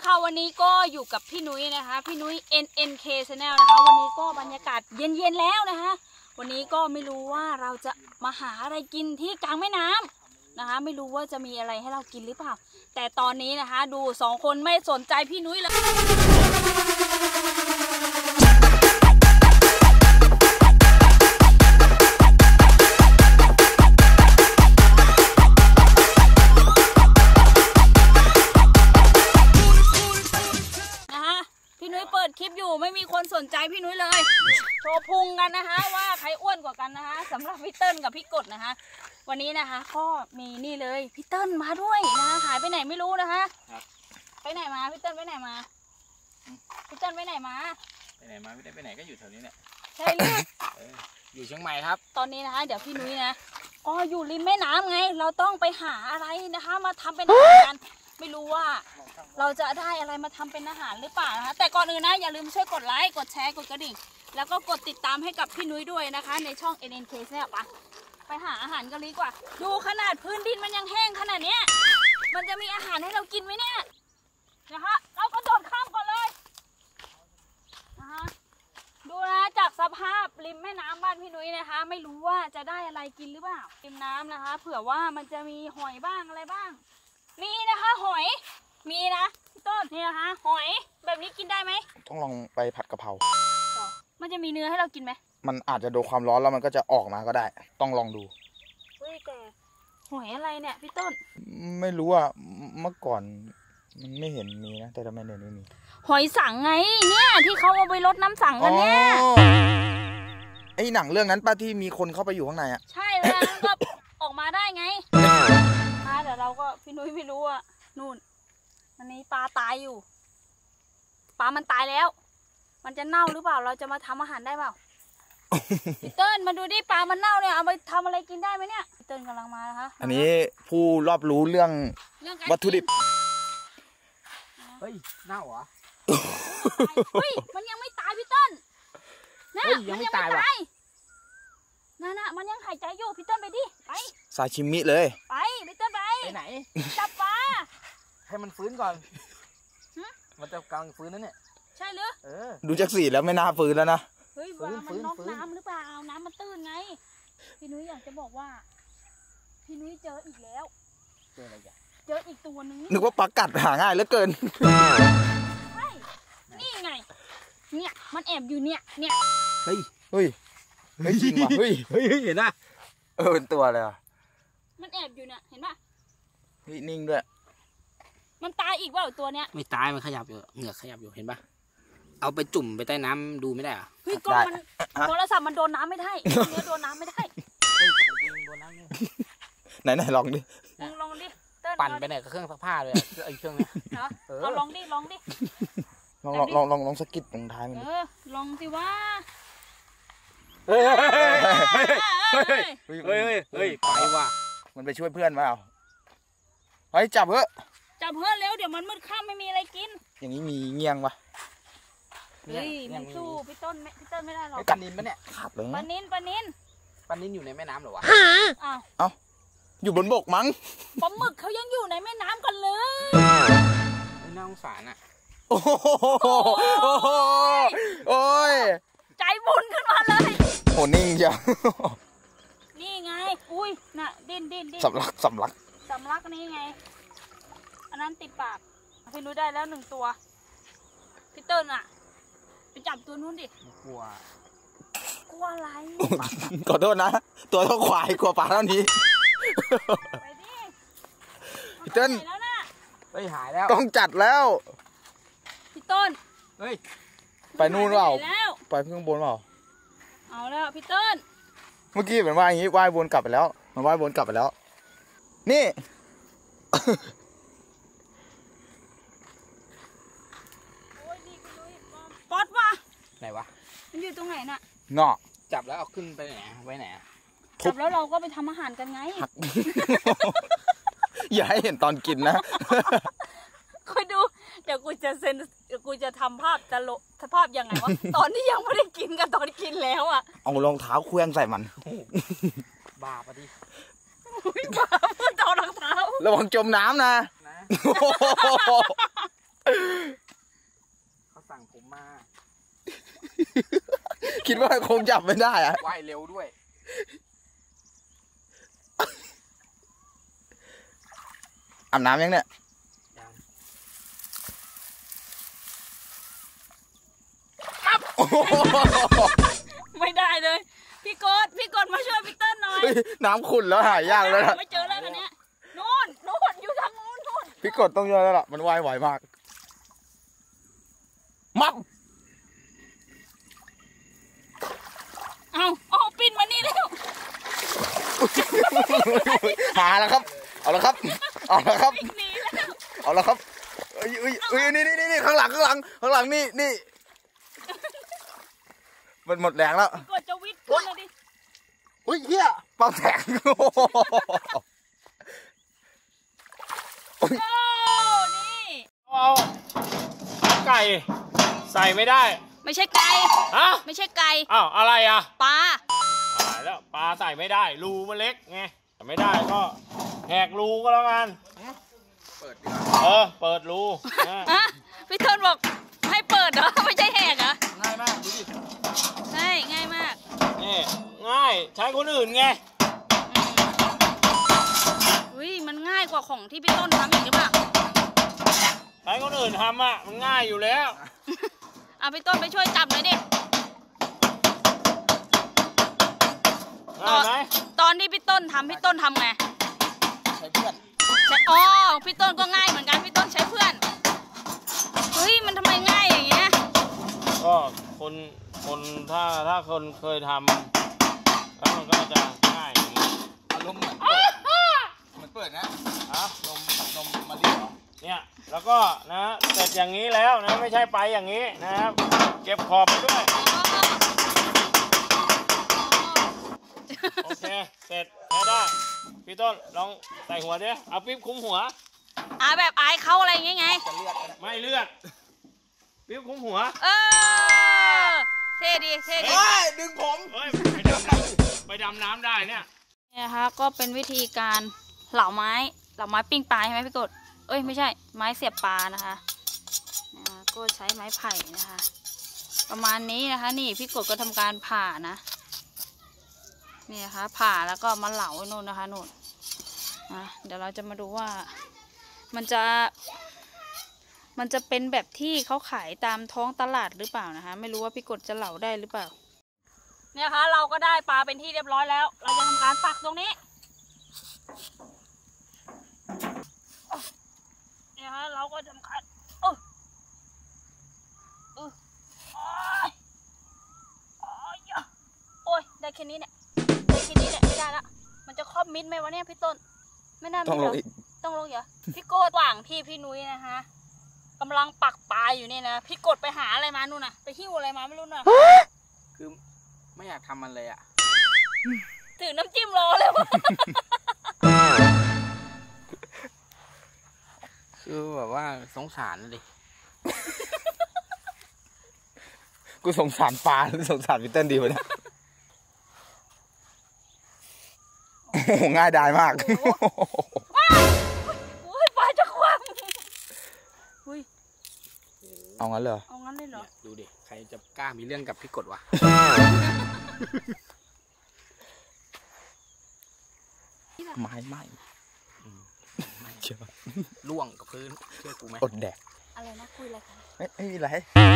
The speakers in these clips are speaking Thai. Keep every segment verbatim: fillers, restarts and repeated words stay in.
ค่ะวันนี้ก็อยู่กับพี่นุ้ยนะคะพี่นุ้ย เอ็น เอ็น เค Channel นะคะวันนี้ก็บรรยากาศเย็นๆแล้วนะคะวันนี้ก็ไม่รู้ว่าเราจะมาหาอะไรกินที่กลางแม่น้ำนะคะไม่รู้ว่าจะมีอะไรให้เรากินหรือเปล่าแต่ตอนนี้นะคะดูสองคนไม่สนใจพี่นุ้ยเลยคลิปอยู่ไม่มีคนสนใจพี่นุ้ยเลยโชว์พุงกันนะคะว่าใครอ้วนกว่ากันนะคะสำหรับพี่เติ้ลกับพี่กดนะคะวันนี้นะคะก็มีนี่เลยพี่เติ้ลมาด้วยนะหายไปไหนไม่รู้นะคะไปไหนมาพี่เติ้ลไปไหนมาพี่เติ้ลไปไหนมาไปไหนมาไม่ได้ไปไหนก็อยู่แถวนี้เนี่ยใช่เลยอยู่เชียงใหม่ครับตอนนี้นะคะเดี๋ยวพี่นุ้ยนะก็อยู่ริมแม่น้ำไงเราต้องไปหาอะไรนะคะมาทำเป็นอาหารกันไม่รู้ว่าเราจะได้อะไรมาทำเป็นอาหารหรือเปล่านะคะแต่ก่อนอื่นนะอย่าลืมช่วยกดไลค์กดแชร์กดกระดิ่งแล้วก็กดติดตามให้กับพี่นุ้ยด้วยนะคะในช่อง เอ็น เอ็น เค เนี่ยปะไปหาอาหารกันดีกว่าดูขนาดพื้นดินมันยังแห้งขนาดเนี้ยมันจะมีอาหารให้เรากินไหมเนี่ยนะคะเราก็โดดข้ามก่อนเลยนะคะดูนะจากสภาพริมแม่น้ำบ้านพี่นุ้ยนะคะไม่รู้ว่าจะได้อะไรกินหรือเปล่าริมน้ำนะคะเผื่อว่ามันจะมีหอยบ้างอะไรบ้างมีนะคะหอยมีนะพี่ต้นนี่นะคะหอยแบบนี้กินได้ไหมต้องลองไปผัดกะเพรามันจะมีเนื้อให้เรากินไหมมันอาจจะโดนความร้อนแล้วมันก็จะออกมาก็ได้ต้องลองดูเฮ้ยแต่หอยอะไรเนี่ยพี่ต้นไม่รู้อ่ะเมื่อก่อนมันไม่เห็นมีนะแต่ทำไมเดี๋ยวนี้มีหอยสังไงเนี่ยที่เขาเอาไปรดน้ำสังกันเนี่ยไอหนังเรื่องนั้นป้าที่มีคนเข้าไปอยู่ข้างในอ่ะใช่แล้วก็ออกมาได้ไงมาแต่เราก็พี่นุ้ยไม่รู้อ่ะนู่นมันนี้ปลาตายอยู่ปลามันตายแล้วมันจะเน่าหรือเปล่าเราจะมาทำอาหารได้เปล่าพี่เติ้ลมาดูดิปลามันเน่าเนี่ยเอาไปทำอะไรกินได้ไหมเนี่ยพี่เติ้ลกำลังมานะคะอันนี้ผู้รอบรู้เรื่องวัตถุดิบเฮ้ยเน่าเหรอเฮ้ยมันยังไม่ตายพี่เติ้ลนะมันยังไม่ตายนั่นน่ะมันยังหายใจอยู่พี่เติ้ลไปดิไปซาชิมิเลยไปพี่เติ้ลไปไปไหนจับปลาให้มันฟื้นก่อนมันจะกำลังฟื้นนั่นเนี่ยใช่หรือเออดูจากสีแล้วไม่น่าฟื้นแล้วนะเฮ้ยว่ามันน็อกน้ำหรือเปล่าน้ำมันตื้นไงพี่นุ้ยอยากจะบอกว่าพี่นุ้ยเจออีกแล้วเจออะไรกันเจออีกตัวนึงนึกว่าปลากัดหาง่ายเหลือเกินใช่นี่ไงเนี่ยมันแอบอยู่เนี่ยเนี่ยเฮ้ยเฮ้ยเฮ้ยจริงว่ะเฮ้ยเฮ้ยเห็นป่ะเออเป็นตัวเลยอ่ะมันแอบอยู่เนี่ยเห็นป่ะเฮ้ยนิ่งด้วยมันตายอีกว่าตัวเนี้ยไม่ตายมันขยับอยู่เหงือกขยับอยู่เห็นปะเอาไปจุ่มไปใต้น้ำดูไม่ได้อะเฮ้ยกล้องมันโทรศัพท์มันโดนน้ำไม่ได้เนื้อโดนน้ำไม่ได้ไหนไหนลองดิลองดิปั่นไปไหนกับเครื่องซักผ้าเลยไอ้เครื่องนี้เอาลองดิลองดิลองลองลองลองลองสกิดตรงท้ายมันเออลองสิว่าเฮ้ยเฮ้ยเฮ้ยเฮ้ยไปว่ะมันไปช่วยเพื่อนมาเอาเฮ้ยจับเถอะจับเพื่อนเร็วเดี๋ยวมันมืดค่ำไม่มีอะไรกินอย่างนี้มีเงี้ยงปะเฮ้ยมันสู้พี่ต้นพี่ต้นไม่ได้หรอกปลานินปะเนี่ยขาดเลยปลานินปลานินปลานินอยู่ในแม่น้ำหรอวะอ้าวเอ้าอยู่บนบกมั้งปลาหมึกเขายังอยู่ในแม่น้ำกันเลยน่าสงสารอ่ะโอ้โหโอ้ยใจบุญขึ้นมาเลยโหนิ่งจังนี่ไงอุ้ยน่ะดิ้นดิ้นดิ้นสำลักสำลักสำลักนี่ไงอันนั้นติดปากพี่นุ้ยได้แล้วหนึ่งตัวพี่เติ้ลอ่ะไปจับตัวนู้นดิกลัวกลัวอะไรขอโทษนะตัวเท่าควายกลัวปลาเท่านี้ไปดิพี่เติ้ลเฮ้ยหายแล้วต้องจัดแล้วพี่ต้นเฮ้ยไปนู่นเปล่าไปเพิ่งบนเปล่าเอาแล้วพี่เติ้ลเมื่อกี้เหมือนว่าอย่างนี้ว่ายวนกลับไปแล้วมันว่ายวนกลับไปแล้วนี่ป๊อดวะไหนวะมันอยู่ตรงไหนน่ะเนาะจับแล้วเอาขึ้นไปไหนไว้ไหนจับแล้วเราก็ไปทำอาหารกันไงอย่าให้เห็นตอนกินนะคอยดูเดี๋ยวกูจะเซ็นเดี๋ยวกูจะทำภาพจะโลภาพยังไงวะตอนที่ยังไม่ได้กินกับตอนกินแล้วอ่ะเอารองเท้าเคลื่อนใส่มันบ้าปะดิบ้าเพื่อเอารองเท้าระวังจมน้ำนะสั่งผมมาคิดว่าคงจับไม่ได้อะว่ายเร็วด้วยอาบน้ำยังเนี่ยยังโอ้โหไม่ได้เลย พี่กดพี่กดมาช่วยพี่เติ้ลหน่อยเฮ้ยน้ำขุ่นแล้วหายยากแล้วนะไม่เจอแล้วคันเนี้ยนู่นนู่นอยู่ทางนู้นนู่นพี่กดต้องเยอะแล้วล่ะมันว่ายไหวมากมับเอาเอาปินมานี่เร็วหาแล้วครับ เอาละครับ เอาละครับปินหนีแล้วเอาละครับเอ้ยเอ้ยเอ้ยนี่นี่นี่นี่ข้างหลังข้างหลังข้างหลังนี่นี่มันหมดแรงแล้วกดจะวิทย์ขึ้นเลยดิอุ้ยเฮียเป่าแตกโอ้นี่เอาไก่ใส่ไม่ได้ไม่ใช่ไก่ฮะไม่ใช่ไก่อ้าวอะไรอ่ะปลาตายแล้วปลาใส่ไม่ได้รูมันเล็กไงแต่ไม่ได้ก็แหกรูก็แล้วกันเปิดดีกว่าเออเปิดรูนะอะพี่เติ้ลบอกให้เปิดเหรอ ไม่ใช่แหกเหรอง่ายมากดูดิใช่ง่ายมากนี่ง่ายใช้คนอื่นไงอุ้ยมันง่ายกว่าของที่พี่ต้นทำอีกหรือเปล่าใช้คนอื่นทำอ่ะมันง่ายอยู่แล้วเอาพี่ต้นไปช่วยจับหน่อยดิง่ายไหมตอนที่พี่ต้นทำพี่ต้นทำไงใช้เพื่อนใช่อ๋อพี่ต้นก็ง่ายเหมือนกันพี่ต้นใช้เพื่อน เฮ้ยมันทำไมง่ายอย่างเงี้ยก็คนคนถ้าถ้าคนเคยทำแล้วมันก็จะง่ายอย่างนี้อารมณ์เหมือนเปิดเหมือนเปิดนะฮะนมนมมะลิเหรอเนี่ยแล้วก็นะเสร็จอย่างนี้แล้วนะไม่ใช่ไปอย่างนี้นะครับเก็บขอบไปด้วยโอเคเสร็จใช้ได้พี่ต้นลองใส่หัวดิเอาปิ๊บคุ้มหัวอ่าแบบอายเขาอะไรอย่างเงี้ยไงจะเลือดกันไม่เลือดปิ๊บคุ้มหัวเออ เท่ดีเท่ดีเฮ้ยดึงผมเฮ้ยไปดำน้ำไปดำน้ำได้เนี่ยเนี่ยนะคะก็เป็นวิธีการเหลาไม้เหลาไม้ปิ้งปลาใช่ไหมพี่กดเอ้ยไม่ใช่ไม้เสียบปลานะคะนะคะก็ใช้ไม้ไผ่นะคะ ประมาณนี้นะคะนี่พี่กดก็ทำการผ่านะนี่นะคะผ่าแล้วก็มาเหลาไว้นู่นนะคะนู่นนะเดี๋ยวเราจะมาดูว่ามันจะมันจะเป็นแบบที่เขาขายตามท้องตลาดหรือเปล่านะคะไม่รู้ว่าพี่กดจะเหลาได้หรือเปล่าเนี่ยค่ะเราก็ได้ปลาเป็นที่เรียบร้อยแล้ว เราจะทำการปักตรงนี้เนี่ยฮะเราก็ทำการโอ้โอ้ยโอ้ยโอ้ยได้แค่นี้เนี่ยได้แค่นี้เนี่ยไม่ได้ละมันจะครอบมิดไหมวะเนี่ยพี่ต้นไม่น่าต้องมิดลหรง ออีกต้องลงเหรอพี่โกดหว่างที่พี่นุ้ยนะคะกำลังปักปลาอยู่นี่นะพี่กดไปหาอะไรมานู่นน่ะไปหิ้วอะไรมาไม่รู้น่ะคือไม่อยากทำมันเลยอ่ะถือน้ำจิ้มรอเลยวะคือแบบว่าสงสารเลยกูสงสารปลาหรือสงสารพีเติ้ลดีวะเนี่ยโอ้โหง่ายดายมากอุ้ยปลาจะคว่ำอุ้ยเอางั้นเลยเหรอเอางั้นเลยเหรอดูดิใครจะกล้ามีเรื่องกับพี่กดวะไม้ไหม้เชื่อล่วงกับพื้นเชื่อกูไหมอดแดกอะไรนะคุยอะไรกันไม่ไม่มีไร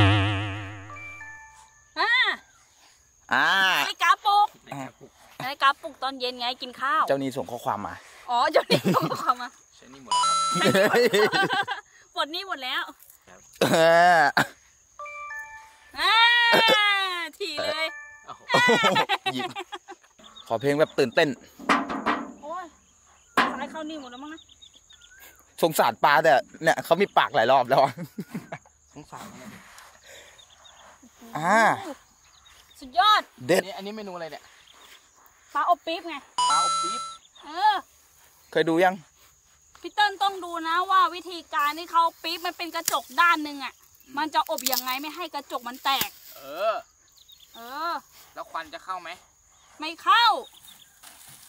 อ่าอ่านาฬิกาปลุกอ่านาฬิกาปลุกตอนเย็นไงกินข้าวเจ้านี้ส่งข้อความมาอ๋อเจ้านี่ส่งความมาใช่นี่หมดครับหมดนี่หมดแล้วเอออ่าถี่เลยโอ้โหหยิบขอเพลงแบบตื่นเต้นโอ้ยสายเข้านี่หมดแล้วมั้งนะสงสารปลาแต่เนี่ยเขามีปากหลายรอบแล้วอะสงสารเนี่ยอ่าสุดยอดเด็ดนี่อันนี้เมนูอะไรเนี่ยปลาอบปี๊บไงปลาอบปี๊บเออเคยดูยังพี่เติ้ลต้องดูนะว่าวิธีการที่เขาปี๊บมันเป็นกระจกด้านหนึ่งอ่ะ มันจะอบยังไงไม่ให้กระจกมันแตกเออเออแล้วควันจะเข้าไหมไม่เข้า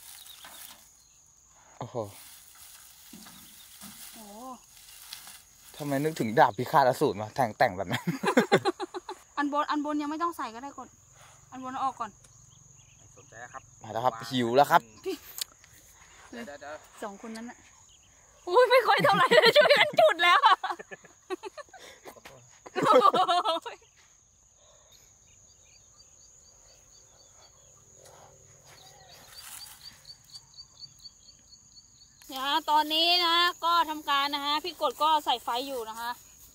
โอ้โหโอ้ทำไมนึกถึงดาบพิฆาตอสูรมาแต่งแต่งแบบนั้นอันบนอันบนยังไม่ต้องใส่ก็ได้กดอันบนเอาออกก่อนสนใจครับมาแล้วครับหิวแล้วครับเดี๋ยวเดี๋ยวสองคนนั้นน่ะอุ้ยไม่ค่อยเท่าไหร่เลยช่วยกันจุดแล้วอะเนี่ยฮะตอนนี้นะก็ทำการนะฮะพี่กดก็ใส่ไฟอยู่นะคะ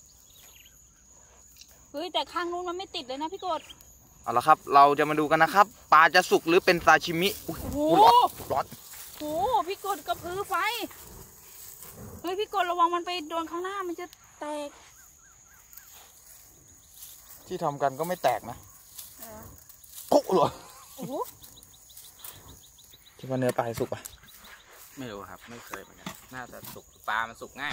เฮ้ยแต่ข้างนู้นมันไม่ติดเลยนะพี่กดเอาละครับเราจะมาดูกันนะครับปลาจะสุกหรือเป็นซาชิมิอุ๊ยโอ้โหร้อนร้อนโอ้โหพี่กดกระพือไฟเฮ้ยพี่กดระวังมันไปโดนข้างหน้ามันจะแตกที่ทำกันก็ไม่แตกนะเออโอ้โหโอ้โหคิดว่าเนื้อปลาสุกอ่ะไม่รู้ครับไม่เคยเหมือนกันน่าจะสุกปลามันสุกง่าย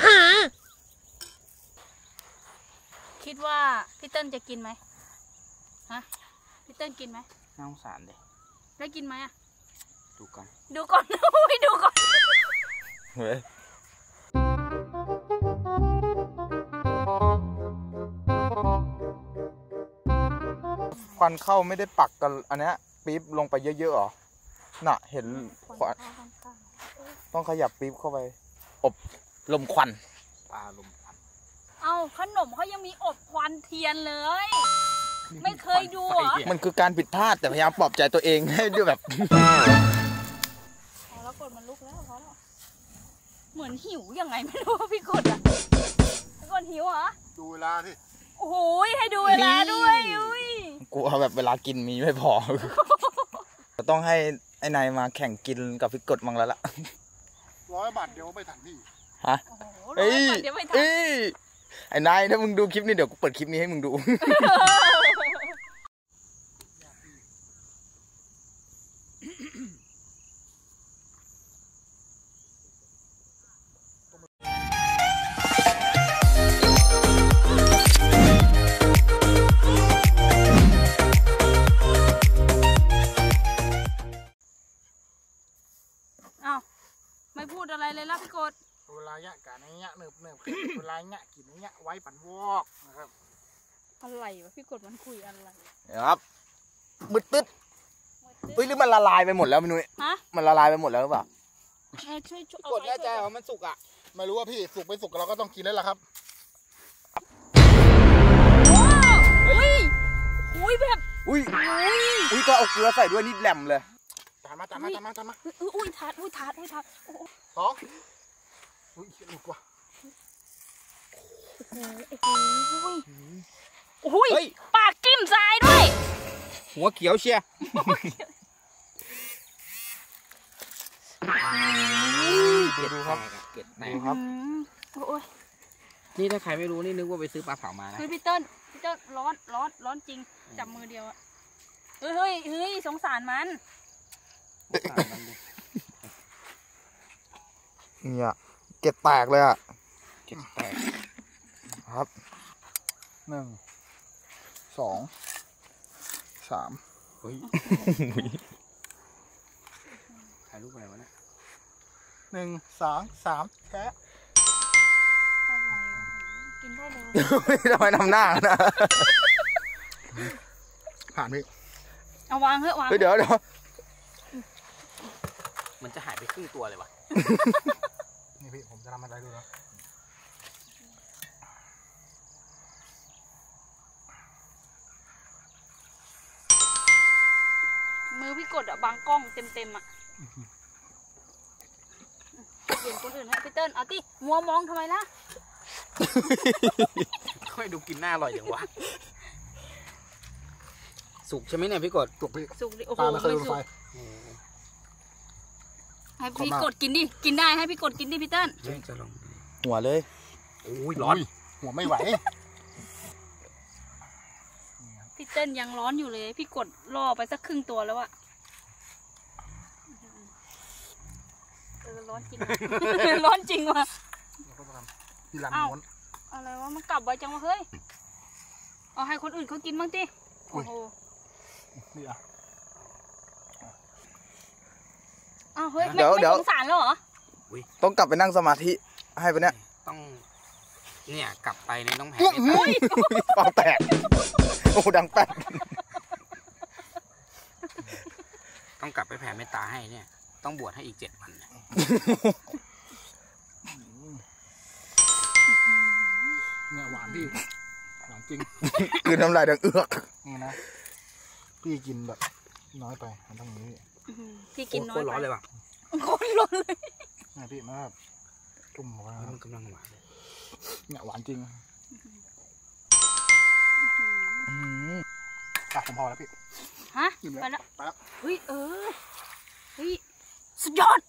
คิดว่าพี่เติ้ลจะกินไหมฮะพี่เติ้ลกินไหมน่าสงสารเลยได้กินไหมอะดูกันดูก่อน อุ้ยดูก่อนเฮ้ยควันเข้าไม่ได้ปักกันอันเนี้ยปี๊บลงไปเยอะๆหรอน่ะเห็นควันต้องขยับปี๊บเข้าไป อบลมควันปลาลมควันเอาขนมเขายังมีอบควันเทียนเลย ไม่เคยดูเหรอมันคือการผิดพลาดแต่พยายามปลอบใจตัวเองให้ด้วยแบบพอแล้วกดมันลุกแล้วพอแล้วเหมือนหิวยังไงไม่รู้พี่กดอ่ะพี่กดหิวเหรอดูเวลาที่โอ้โหให้ดูเวลาด้วยอุ้ยกูเอาแบบเวลากินมีไม่พอ ก็ต้องให้ไอ้นายมาแข่งกินกับพี่กดมั่งแล้วล่ะร้อยบาทเดียวไม่ทันพี่ฮะโอ้โหเอ้ยเดี๋ยวไม่ทันเอ้ยไอ้นายถ้ามึงดูคลิปนี้เดี๋ยวกูเปิดคลิปนี้ให้มึงดูเอ้าไม่พูดอะไรเลยล่ะพี่กดเวลาเนี้ยการเนี้ยเนิบเนิบเวลาเนี้ยกินเนี้ยไว้ปั่นวอกนะครับอะไรวะพี่กดมันคุยอะไรครับมืดตึ๊ดเฮ้ยหรือมันละลายไปหมดแล้วพี่นุ้ยฮะมันละลายไปหมดแล้วหรือเปล่าเออช่วยช่วยกดแน่ใจว่ามันสุกอ่ะไม่รู้ว่าพี่สุกไม่สุกเราก็ต้องกินแล้วล่ะครับอุ้ยอุ้ยแบบอุ้ยอุ้ยก็เอาเกลือใส่ด้วยนิดแหลมเลยตามมาตามมาตามมาตามมาอุ้ยอุ้ยถาดอุ้ยถาดอุ้ยถาดโอ้โหสองอุ้ยหลุดว่ะโอ้ยปากจิ้มทรายด้วยหัวเขียวเชียร์ดูดูครับเกล็ดแตดูกครับโอ้ยนี่ถ้าใครไม่รู้นี่นึกว่าไปซื้อปลาเผามานะเฮ้ยพี่เติ้ลพี่เติ้ลร้อนร้อนร้อนจริงจับมือเดียวอะเฮ้ยเฮ้ยเฮ้ยสงสารมันเนี่ยเกล็ดแตกเลยอ่ะเกล็ดแตกครับหนึ่งสองสามเฮ้ยถ่ายรูปอะไรวะเนี่ยหนึ่งสองสามแค่อะไรวะกินได้เลยทำไมทำหน้านะผ่านพี่เอาวางเถอะวางเฮ้ยเดี๋ยวเดี๋ยวมันจะหายไปครึ่งตัวเลยวะนี่พี่ผมจะทำอะไรดูนะมือพี่กดอะบางกล้องเต็มเต็มๆอะเปลี่ยนคนอื่นให้พี่เติ้ลเอาติมัวมองทำไมล่ะค่อยดูกินหน้าอร่อยอย่างวะสุกใช่ไหมเนี่ยพี่กดสุกพี่สุกดิโอ้โหปลาไม่เคยไม่โดนสุไฟกให้พี่กดกินดิกินได้ให้พี่กดกินดิพี่เติ้ลเฮ้ยจะลองหัวเลยโอ้ยร้อนหัวไม่ไหวพี่เติ้ลยังร้อนอยู่เลย พี่กดล่อไปสักครึ่งตัวแล้วอะเออร้อนจริง ร้อนจริงว่ะเราก็จะทำที่รันอ้าวม้วนอะไรวะมันกลับไวจังวะเฮ้ยเอาให้คนอื่นเขากินบ้างดิโอ้โหนี่อ่ะอ้าวเฮ้ยไม่ไม่สงสารแล้วเหรอต้องกลับไปนั่งสมาธิให้ปะเนี่ยต้องเนี่ยกลับไปเนี่ยต้องแผ่เมตตาปากแตกโอ้ดังแป๊กต้องกลับไปแผ่เมตตาให้เนี่ยต้องบวชให้อีกเจ็ดวันเนี่ยเนี่ยหวานพี่หวานจริงคือน้ำลายดังเอือกนี่นะพี่กินแบบน้อยไปมันต้องอย่างนี้พี่กินน้อยโคตรร้อนเลยว่ะโคตรร้อนเลยเนี่ยพี่มาแบบจุ่มออกมามันกำลังหวานเลยเนี่ยหวานจริงอืมอ่ะผมพอแล้วพี่ฮะกินไปแล้วแล้วไปแล้วเฮ้ยเออเฮ้ยสุดยอด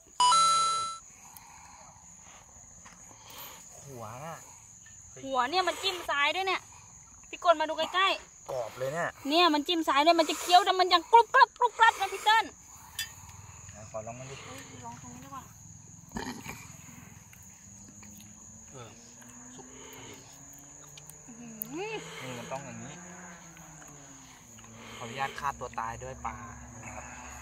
หัวน่ะหัวเนี่ยมันจิ้มซ้ายด้วยเนี่ยพี่กลมาดูใกล้กรอบเลยเนี่ยๆเนี่ยมันจิ้มซ้ายด้วยมันจะเคี้ยวแต่มันยังกรุบกรับกรุบกรับนะพี่เติ้ลขอลองมันดิเฮ้ยลองตรงนี้ดีกว่าเออสุกพอดีอื้อหือนี่มันต้องอย่างนี้ขออนุญาตฆ่าตัวตายด้วยปลานะครับ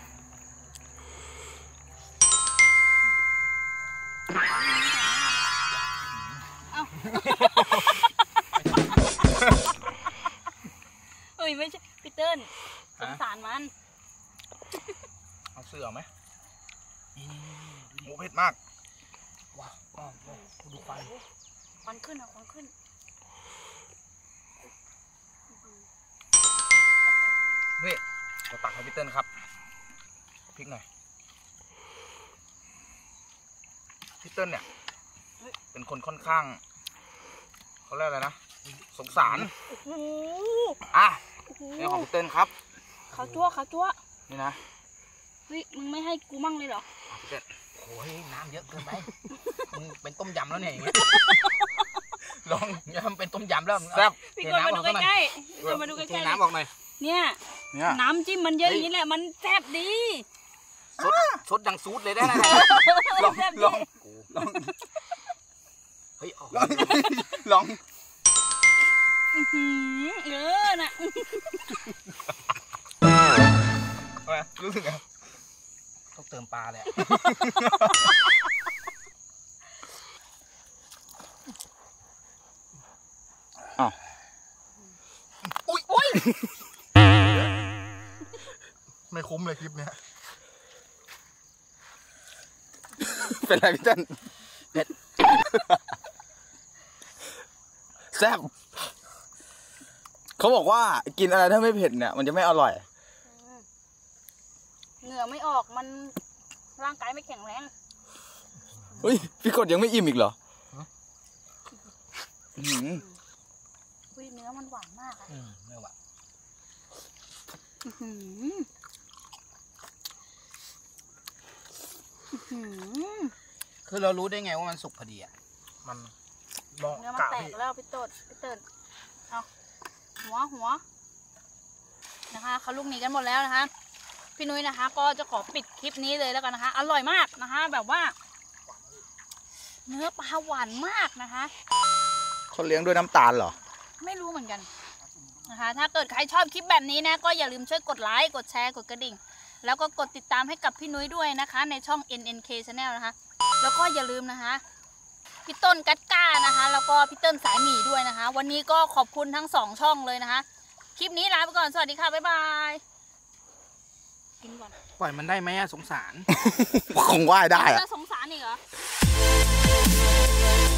เฮ้ยไม่ใช่พี่เติ้ลสงสารมันเอาเสื้อไหมหมูเผ็ดมากว้าวว้าวดูไฟควันขึ้นอ่ะควันขึ้นนี่เราตักให้พี่เติ้ลครับพริกหน่อยพี่เติ้ลเนี่ยเป็นคนค่อนข้างเขาเรียกอะไรนะสงสารโอ้โหอ่ะโอ้โหนี่ของพี่เติ้ลครับเขาจั่วเขาจั่วนี่นะเฮ้ยมึงไม่ให้กูมั่งเลยเหรออ่ะพี่เติ้ลโอ้ยน้ำเยอะเกินไปมึงเป็นต้มยำแล้วเนี่ยอย่างเงี้ยลองอย่าทำเป็นต้มยำแล้วแซ่บพี่กลมาดูใกล้ๆพี่กลมาดูใกเทล้ๆน้ำออกหน่อยเนี่ยเนี่ยน้ำจิ้มมันเยอะอย่างนี้แหละมันแซ่บดีซดซดดังซูดเลยได้นะลองแซ่บลดีองลองเฮ้ยเอาลองลองอื้อหือเออน่ะเอาไงรู้สึกไงต้องเติมปลาเลยอะอุ้ยไม่คุ้มเลยคลิปเนี้ยเป็นไรพี่เติ้ลเผ็ดแซ่บเขาบอกว่ากินอะไรถ้าไม่เผ็ดเนี่ยมันจะไม่อร่อยเหงื่อไม่ออกมันร่างกายไม่แข็งแรงเฮ้ยพี่กดยังไม่อิ่มอีกเหรออื้อหือเฮ้ยเนื้อมันหวานมากอะอืมไม่หวานอื้อหืออื้อหือคือเรารู้ได้ไงว่ามันสุกพอดีอ่ะมันลองเนื้อมันกะแตกพี่แล้วพี่ต้นพี่เติ้ลเอาหัวหัวนะคะเขาลูกหนีกันหมดแล้วนะคะพี่นุ้ยนะคะ ก็จะขอปิดคลิปนี้เลยแล้วกันนะคะ อร่อยมากนะคะ แบบว่า เนื้อปลาหวานมากนะคะเขาเลี้ยงด้วยน้ำตาลเหรอไม่รู้เหมือนกันนะคะ ถ้าเกิดใครชอบคลิปแบบนี้นะก็อย่าลืมช่วยกดไลค์กดแชร์กดกระดิ่ง แล้วก็กดติดตามให้กับพี่นุ้ยด้วยนะคะ ในช่อง เอ็น เอ็น เค Channel นะคะ แล้วก็อย่าลืมนะคะพี่ต้นกัดก้านะคะ แล้วก็พี่เติ้ลสายหมี่ด้วยนะคะ วันนี้ก็ขอบคุณทั้งสองช่องเลยนะคะ คลิปนี้ลาไปก่อนสวัสดีค่ะบ๊ายบายกินก่อนปล่อยมันได้ไหมอะสงสารคงว่ายได้อะจะสงสารอีกเหรอ